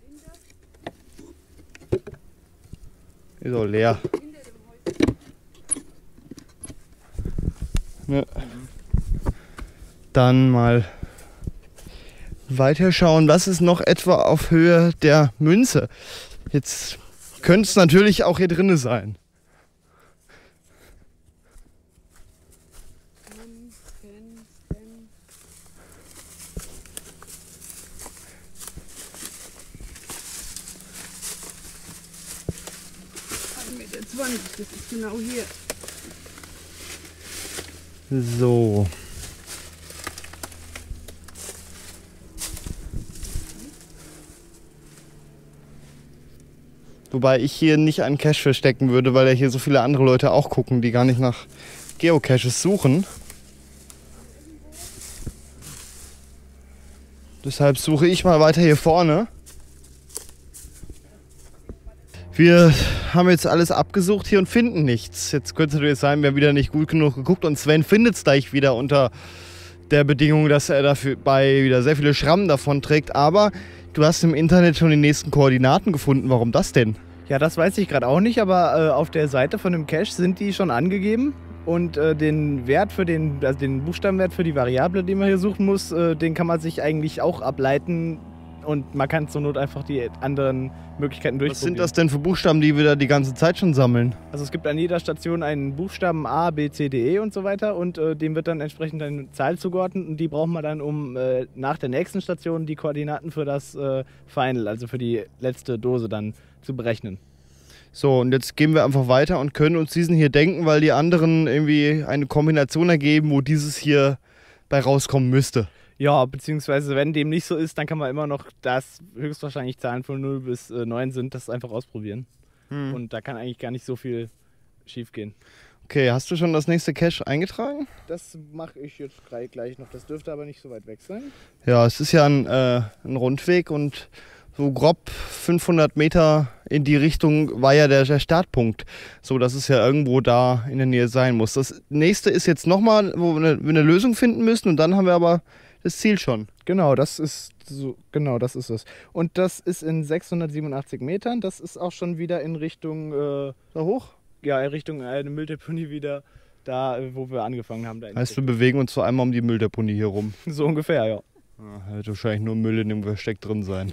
Ist auch leer. Ne. Dann mal weiterschauen, was ist noch etwa auf Höhe der Münze. Jetzt könnte es natürlich auch hier drinnen sein. Das ist genau hier. So. Wobei ich hier nicht einen Cache verstecken würde, weil ja hier so viele andere Leute auch gucken, die gar nicht nach Geocaches suchen. Deshalb suche ich mal weiter hier vorne. Wir haben jetzt alles abgesucht hier und finden nichts. Jetzt könnte es natürlich sein, wir haben wieder nicht gut genug geguckt und Sven findet es gleich wieder unter der Bedingung, dass er dafür bei wieder sehr viele Schrammen davon trägt. Aber du hast im Internet schon die nächsten Koordinaten gefunden. Warum das denn? Ja, das weiß ich gerade auch nicht, aber äh, auf der Seite von dem Cache sind die schon angegeben. Und äh, den Wert für den, also den Buchstabenwert für die Variable, die man hier suchen muss, äh, den kann man sich eigentlich auch ableiten. Und man kann zur Not einfach die anderen Möglichkeiten durchprobieren. Was sind das denn für Buchstaben, die wir da die ganze Zeit schon sammeln? Also es gibt an jeder Station einen Buchstaben A, B, C, D, E und so weiter. Und äh, dem wird dann entsprechend eine Zahl zugeordnet. Und die braucht man dann, um äh, nach der nächsten Station die Koordinaten für das äh, Final, also für die letzte Dose dann zu berechnen. So, und jetzt gehen wir einfach weiter und können uns diesen hier denken, weil die anderen irgendwie eine Kombination ergeben, wo dieses hier bei rauskommen müsste. Ja, beziehungsweise wenn dem nicht so ist, dann kann man immer noch, das höchstwahrscheinlich Zahlen von null bis neun sind, das einfach ausprobieren. Hm. Und da kann eigentlich gar nicht so viel schief gehen. Okay, hast du schon das nächste Cache eingetragen? Das mache ich jetzt gleich noch, das dürfte aber nicht so weit weg sein. Ja, es ist ja ein, äh, ein Rundweg und so grob fünfhundert Meter in die Richtung war ja der, der Startpunkt. So, dass es ja irgendwo da in der Nähe sein muss. Das nächste ist jetzt nochmal, wo wir eine, wir eine Lösung finden müssen und dann haben wir aber das Ziel schon. Genau, das ist so, genau, das ist es. Und das ist in sechshundertsiebenundachtzig Metern. Das ist auch schon wieder in Richtung äh, da hoch? Ja, in Richtung eine Mülldeponie wieder, da wo wir angefangen haben. Da heißt, wir bewegen uns so einmal um die Mülldeponie hier rum. So ungefähr, ja. Ja, wird wahrscheinlich nur Müll in dem Versteck drin sein.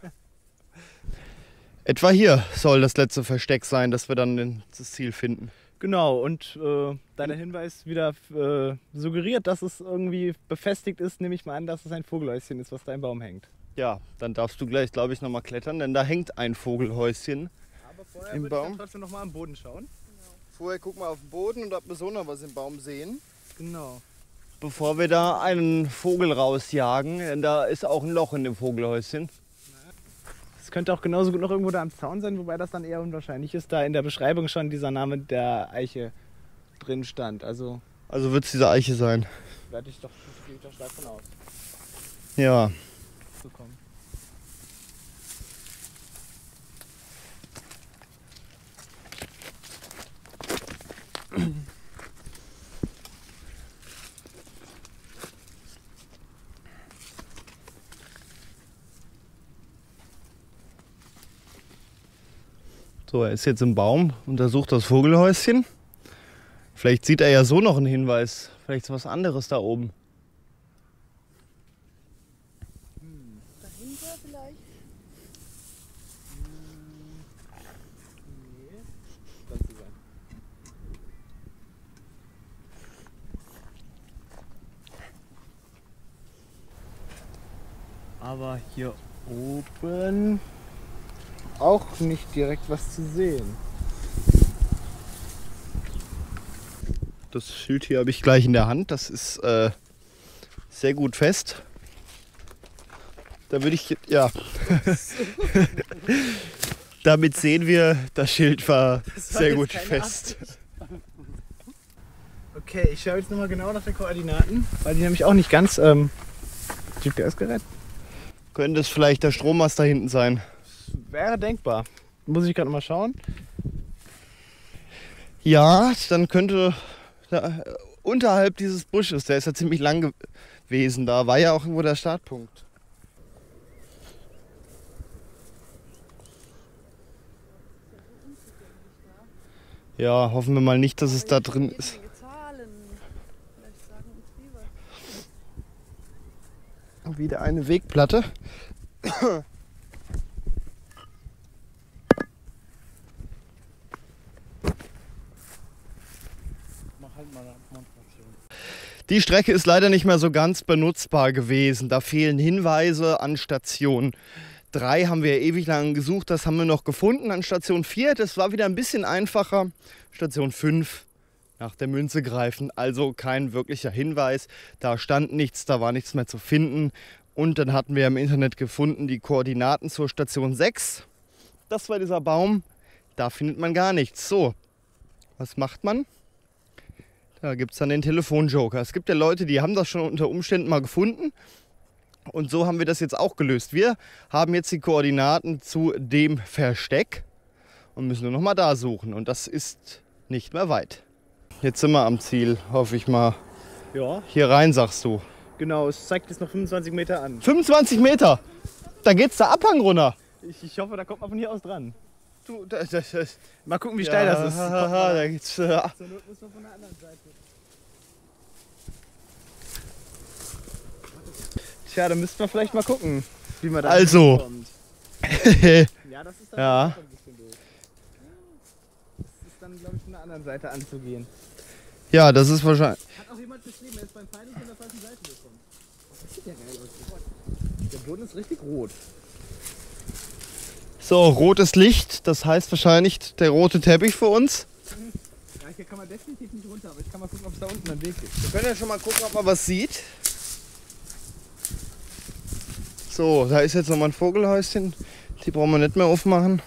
Etwa hier soll das letzte Versteck sein, dass wir dann das Ziel finden. Genau, und äh, da der Hinweis wieder äh, suggeriert, dass es irgendwie befestigt ist, nehme ich mal an, dass es ein Vogelhäuschen ist, was da im Baum hängt. Ja, dann darfst du gleich, glaube ich, nochmal klettern, denn da hängt ein Vogelhäuschen. Aber vorher im würde Baum. ich trotzdem nochmal am Boden schauen. Genau. Vorher gucken wir auf den Boden und ob wir so noch was im Baum sehen. Genau. Bevor wir da einen Vogel rausjagen, denn da ist auch ein Loch in dem Vogelhäuschen. Es könnte auch genauso gut noch irgendwo da am Zaun sein, wobei das dann eher unwahrscheinlich ist, da in der Beschreibung schon dieser Name der Eiche drin stand. Also, also wird es diese Eiche sein. Werde ich doch, gehe ich doch stark von aus. Ja. Zukommen. So, er ist jetzt im Baum, untersucht das Vogelhäuschen. Vielleicht sieht er ja so noch einen Hinweis. Vielleicht ist was anderes da oben. Hm. Dahinter vielleicht? Hm. Nee. Aber hier oben auch nicht direkt was zu sehen. Das Schild hier habe ich gleich in der Hand. Das ist äh, sehr gut fest. Da würde ich, ja. Damit sehen wir, das Schild war sehr gut fest. Okay, ich schaue jetzt nochmal genau nach den Koordinaten, weil die nämlich auch nicht ganz ähm, G P S-Gerät. Könnte es vielleicht der Strommast da hinten sein? Wäre denkbar. Muss ich gerade mal schauen. Ja, dann könnte da, unterhalb dieses Busches, der ist ja ziemlich lang gewesen, da war ja auch irgendwo der Startpunkt. Ja, hoffen wir mal nicht, dass es da drin ist. Wieder eine Wegplatte. Die Strecke ist leider nicht mehr so ganz benutzbar gewesen. Da fehlen Hinweise an Station drei. Haben wir ewig lang gesucht. Das haben wir noch gefunden. An Station vier, das war wieder ein bisschen einfacher. Station fünf, nach der Münze greifen. Also kein wirklicher Hinweis. Da stand nichts, da war nichts mehr zu finden. Und dann hatten wir im Internet gefunden die Koordinaten zur Station sechs. Das war dieser Baum. Da findet man gar nichts. So, was macht man? Da gibt es dann den Telefonjoker. Es gibt ja Leute, die haben das schon unter Umständen mal gefunden. Und so haben wir das jetzt auch gelöst. Wir haben jetzt die Koordinaten zu dem Versteck und müssen nur noch mal da suchen. Und das ist nicht mehr weit. Jetzt sind wir am Ziel, hoffe ich mal. Ja. Hier rein, sagst du. Genau, es zeigt jetzt noch fünfundzwanzig Meter an. fünfundzwanzig Meter? Da geht's der Abhang runter. Ich, ich hoffe, da kommt man von hier aus dran. Du, das, das, das. Mal gucken, wie steil Ja, das ist. haha, da geht's, äh, Zur Not müssen wir von der anderen Seite. Tja, dann müssten wir vielleicht mal gucken, wie man da Also. kommt. Ja, das ist dann Ja. auch ein bisschen doof. Das ist dann, glaube ich, von der anderen Seite anzugehen. Ja, das ist wahrscheinlich. Hat auch jemand geschrieben, er ist beim Pfeil von der falschen Seite gekommen. Das sieht ja geil aus. Der Boden ist richtig rot. So, rotes Licht, das heißt wahrscheinlich der rote Teppich für uns. Ja, hier kann man definitiv nicht runter, aber ich kann mal gucken, ob es da unten einen Weg gibt. Wir können ja schon mal gucken, ob man was sieht. So, da ist jetzt nochmal ein Vogelhäuschen. Die brauchen wir nicht mehr aufmachen.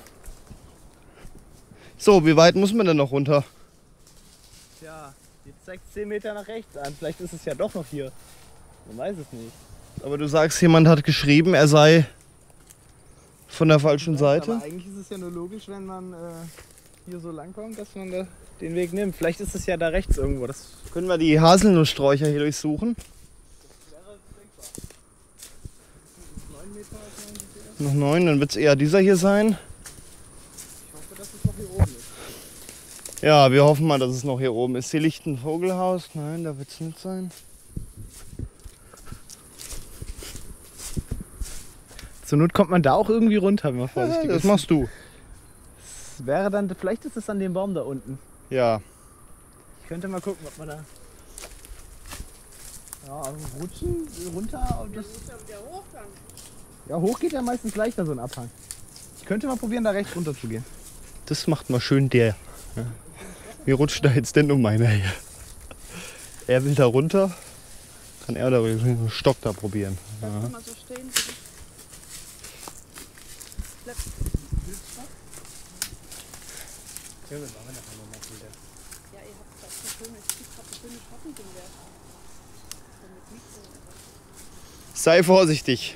So, wie weit muss man denn noch runter? Tja, jetzt zeigt es zehn Meter nach rechts an. Vielleicht ist es ja doch noch hier. Man weiß es nicht. Aber du sagst, jemand hat geschrieben, er sei von der falschen Seite. Aber eigentlich ist es ja nur logisch, wenn man äh, hier so lang kommt, dass man da den Weg nimmt. Vielleicht ist es ja da rechts irgendwo. Das Können wir die Haselnusssträucher hier durchsuchen? wäre denkbar. neun Meter ist mein G P S. Noch neun, dann wird es eher dieser hier sein. Ich hoffe, dass es noch hier oben ist. Ja, wir hoffen mal, dass es noch hier oben ist. Hier liegt ein Vogelhaus. Nein, da wird es nicht sein. Zur Not kommt man da auch irgendwie runter, wenn man vorsichtig Ja, das ist. machst du. Das wäre dann, vielleicht ist es an dem Baum da unten. Ja. Ich könnte mal gucken, ob man da. Ja, also rutschen, runter. Und das ja, hoch geht ja meistens leichter, so ein Abhang. Ich könnte mal probieren, da rechts runter zu gehen. Das macht mal schön der. Ja. Wie rutscht da jetzt denn um meiner her? Er will da runter. Kann er da mit dem Stock da probieren. Ja. Mal so stehen. Ja, ihr habt das so schöne, ich hab so schöne Schattenbilder. Sei vorsichtig.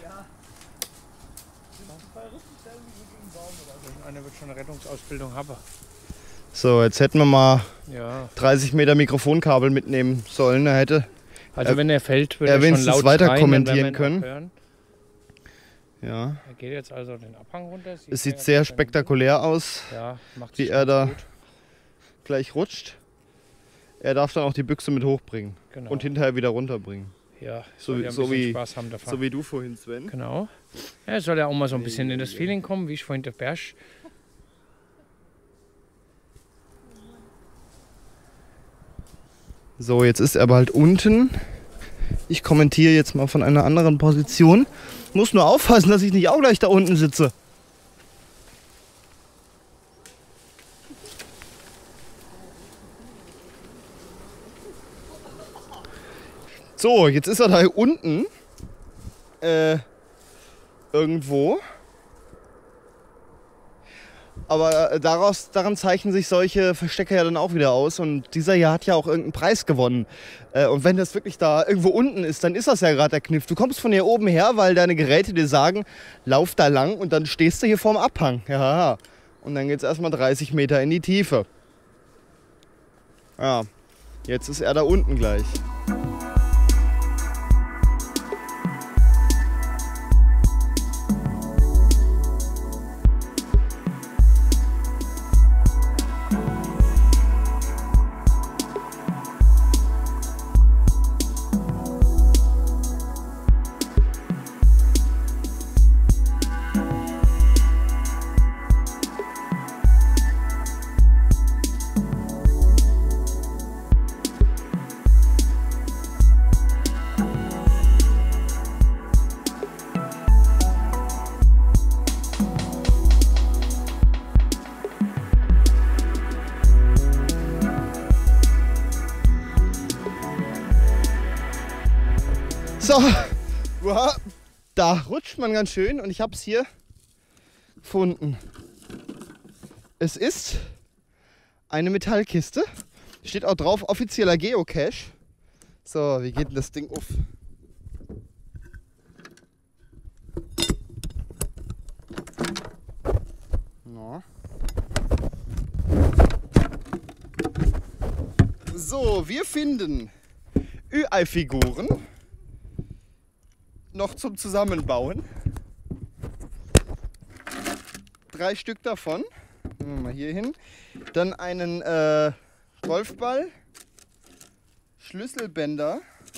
Einer wird schon eine Rettungsausbildung haben. So, jetzt hätten wir mal Ja. dreißig Meter Mikrofonkabel mitnehmen sollen. Er hätte, Also Er- wenn er fällt, wird er er, schon wenigstens laut weiter schreien, kommentieren dann werden wir ihn können. auch hören. ja. Er geht jetzt also den Abhang runter. Es sieht sehr spektakulär aus, Ja, macht wie sich er ganz da gut. gleich rutscht. Er darf dann auch die Büchse mit hochbringen Genau. und hinterher wieder runterbringen. ja, so soll wie- ja ein so bisschen wie- Spaß haben davon. So wie du vorhin, Sven. Genau. Ja, soll ja auch mal so ein bisschen in das Feeling kommen, wie ich vorhin der Berg. So, jetzt ist er bald unten. Ich kommentiere jetzt mal von einer anderen Position. Muss nur aufpassen, dass ich nicht auch gleich da unten sitze. So, jetzt ist er da unten. Äh, irgendwo. Aber daraus, daran zeichnen sich solche Verstecke ja dann auch wieder aus. Und dieser hier hat ja auch irgendeinen Preis gewonnen. Äh, und wenn das wirklich da irgendwo unten ist, dann ist das ja gerade der Kniff. Du kommst von hier oben her, weil deine Geräte dir sagen, lauf da lang und dann stehst du hier vorm Abhang. Ja, und dann geht es erstmal dreißig Meter in die Tiefe. Ja, jetzt ist er da unten gleich. So, wow, da rutscht man ganz schön und ich habe es hier gefunden. Es ist eine Metallkiste. Steht auch drauf, offizieller Geocache. So, wie geht denn das Ding auf? No. So, wir finden Ü Ei-Figuren. Noch zum Zusammenbauen. Drei Stück davon. Nehmen wir mal hier hin. Dann einen äh, Golfball, Schlüsselbänder,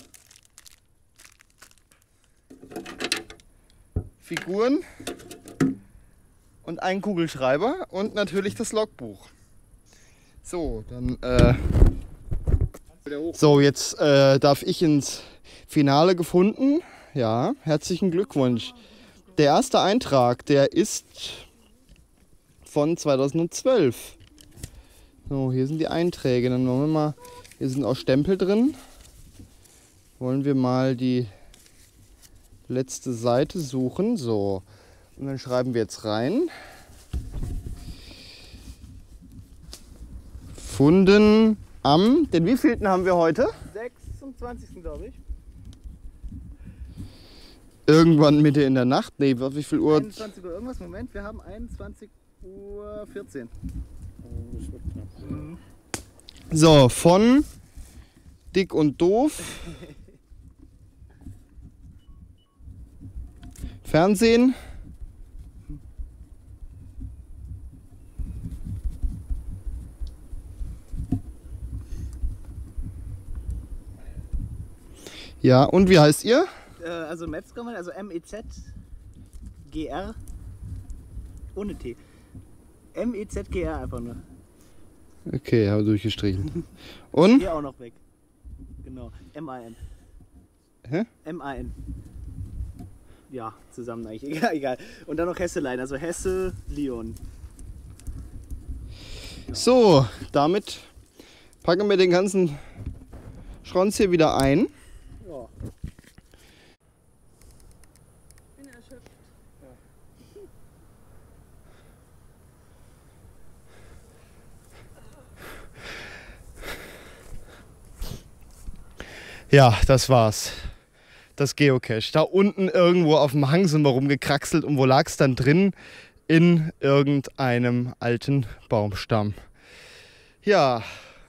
Figuren und einen Kugelschreiber und natürlich das Logbuch. So, dann äh, so, jetzt äh, darf ich ins Finale gefunden. Ja, herzlichen Glückwunsch. Der erste Eintrag, der ist von zweitausendzwölf. So, hier sind die Einträge. Dann wollen wir mal, hier sind auch Stempel drin. Wollen wir mal die letzte Seite suchen. So, und dann schreiben wir jetzt rein. Gefunden am, den wievielten haben wir heute? sechsundzwanzigsten glaube ich. Irgendwann Mitte in der Nacht? Nee, wie viel Uhr? einundzwanzig Uhr irgendwas, Moment, wir haben einundzwanzig Uhr vierzehn. Oh, das wird knapp. Mhm. So, von Dick und Doof. Fernsehen. Ja, und wie heißt ihr? Also Metzger, also M E Z G R ohne T. M E Z G R einfach nur. Okay, habe durchgestrichen. Und? Hier auch noch weg. Genau. M A N. Hä? M A N. Ja, zusammen eigentlich. Egal, egal. Und dann noch Hesselein, also Hesse, Leon. Ja. So, damit packen wir den ganzen Schranz hier wieder ein. Ja. Ja, das war's. Das Geocache. Da unten irgendwo auf dem Hang sind wir rumgekraxelt und wo lag es dann drin? In irgendeinem alten Baumstamm. Ja,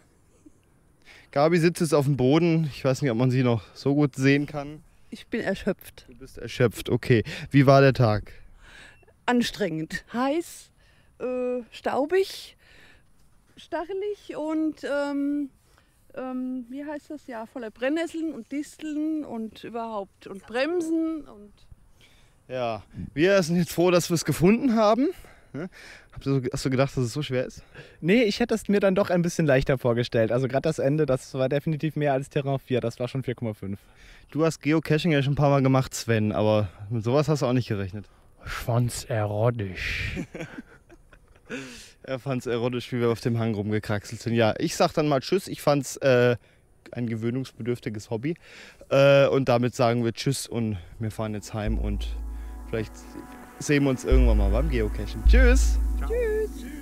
Gabi sitzt jetzt auf dem Boden. Ich weiß nicht, ob man sie noch so gut sehen kann. Ich bin erschöpft. Du bist erschöpft, okay. Wie war der Tag? Anstrengend. Heiß, äh, staubig, stachelig und ähm, ähm, wie heißt das? Ja, voller Brennnesseln und Disteln und überhaupt und Bremsen und Ja, wir sind jetzt froh, dass wir es gefunden haben. Hast du, hast du gedacht, dass es so schwer ist? Nee, ich hätte es mir dann doch ein bisschen leichter vorgestellt. Also gerade das Ende, das war definitiv mehr als Terrain vier, das war schon vier Komma fünf. Du hast Geocaching ja schon ein paar Mal gemacht, Sven, aber mit sowas hast du auch nicht gerechnet. Ich fand's erotisch. Er fand es erotisch, wie wir auf dem Hang rumgekraxelt sind. Ja, ich sag dann mal Tschüss. Ich fand es äh, ein gewöhnungsbedürftiges Hobby. Äh, und damit sagen wir Tschüss und wir fahren jetzt heim und vielleicht sehen wir uns irgendwann mal beim Geocachen. Tschüss! Ciao. Tschüss.